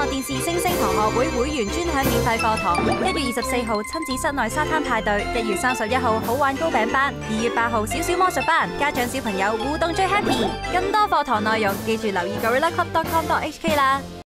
樂電視星星堂學會會員專享免費課堂，1月24號親子室內沙灘派對，1月31號好玩糕餅班，2月8號小小魔術班，家長小朋友互動最 happy。更多課堂內容記住留意gorillaclub.com.hk 啦。